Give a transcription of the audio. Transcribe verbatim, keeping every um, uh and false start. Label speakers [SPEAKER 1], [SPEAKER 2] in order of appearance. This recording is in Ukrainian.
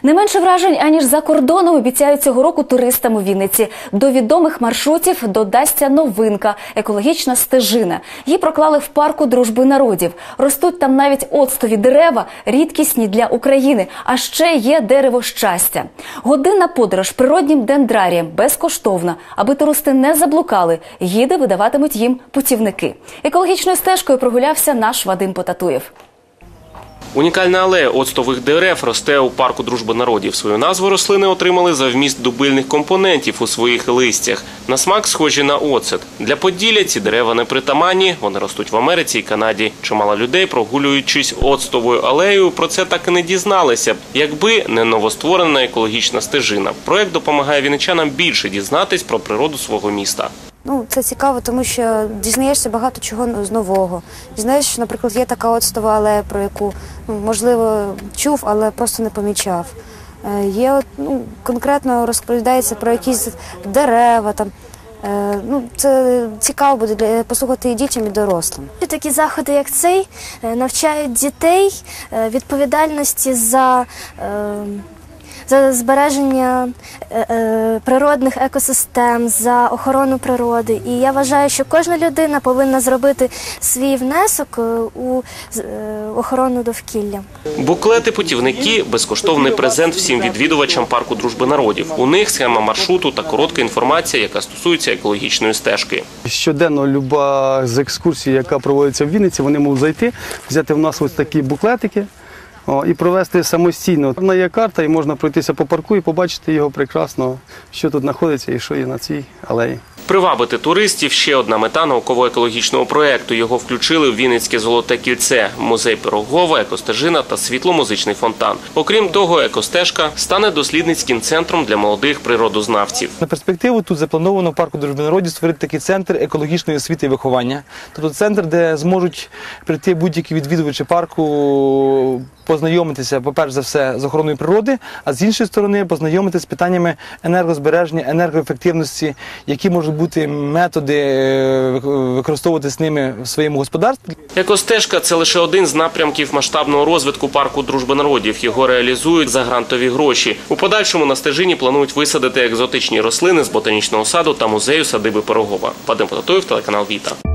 [SPEAKER 1] Не менше вражень, аніж за кордоном, обіцяють цього року туристам у Вінниці. До відомих маршрутів додасться новинка – екологічна стежина. Її проклали в парку Дружби народів. Ростуть там навіть оцтові дерева, рідкісні для України. А ще є дерево щастя. Годинна подорож природнім дендрарієм безкоштовна. Аби туристи не заблукали, гіди видаватимуть їм путівники. Екологічною стежкою прогулявся наш Вадим Потатуєв.
[SPEAKER 2] Унікальна алея оцтових дерев росте у парку Дружби народів. Свою назву рослини отримали за вміст дубильних компонентів у своїх листях. На смак схожі на оцет. Для Поділля ці дерева не притаманні, вони ростуть в Америці і Канаді. Чимало людей, прогулюючись оцтовою алеєю, про це так і не дізналися б, якби не новостворена екологічна стежина. Проект допомагає вінничанам більше дізнатись про природу свого міста.
[SPEAKER 3] Ну, це цікаво, тому що дізнаєшся багато чого з нового. Дізнаєш, що, наприклад, є така оцтова алея, про яку, ну, можливо, чув, але просто не помічав. Є, ну, конкретно розповідається про якісь дерева, там. Ну, це цікаво буде для, послухати і дітям, і дорослим.
[SPEAKER 4] Такі заходи, як цей, навчають дітей відповідальності за... за збереження природних екосистем, за охорону природи. І я вважаю, що кожна людина повинна зробити свій внесок у охорону довкілля.
[SPEAKER 2] Буклети-путівники – безкоштовний презент всім відвідувачам парку Дружби народів. У них схема маршруту та коротка інформація, яка стосується екологічної стежки.
[SPEAKER 5] Щоденно люба з екскурсій, яка проводиться в Вінниці, вони можуть зайти, взяти в нас ось такі буклетики, О, і провести самостійно. Вона є карта, і можна пройтися по парку і побачити його прекрасно, що тут знаходиться і що є на цій алеї.
[SPEAKER 2] Привабити туристів – ще одна мета науково-екологічного проєкту. Його включили в Вінницьке Золоте кільце, музей Пирогова, екостежина та світло-музичний фонтан. Окрім того, екостежка стане дослідницьким центром для молодих природознавців.
[SPEAKER 6] На перспективу тут заплановано в парку Дружби народів створити такий центр екологічної освіти і виховання. Тобто центр, де зможуть прийти будь-які відвідувачі парку, познайомитися, по-перше за все, з охороною природи, а з іншої сторони познайомитися з питаннями енергозбереження, енергоефективності, які можуть бути методи використовувати з ними в своєму господарстві.
[SPEAKER 2] Екостежка – це лише один з напрямків масштабного розвитку парку Дружби народів. Його реалізують за грантові гроші. У подальшому на стежині планують висадити екзотичні рослини з ботанічного саду та музею садиби Пирогова. Вадим Потатуєв, телеканал Віта.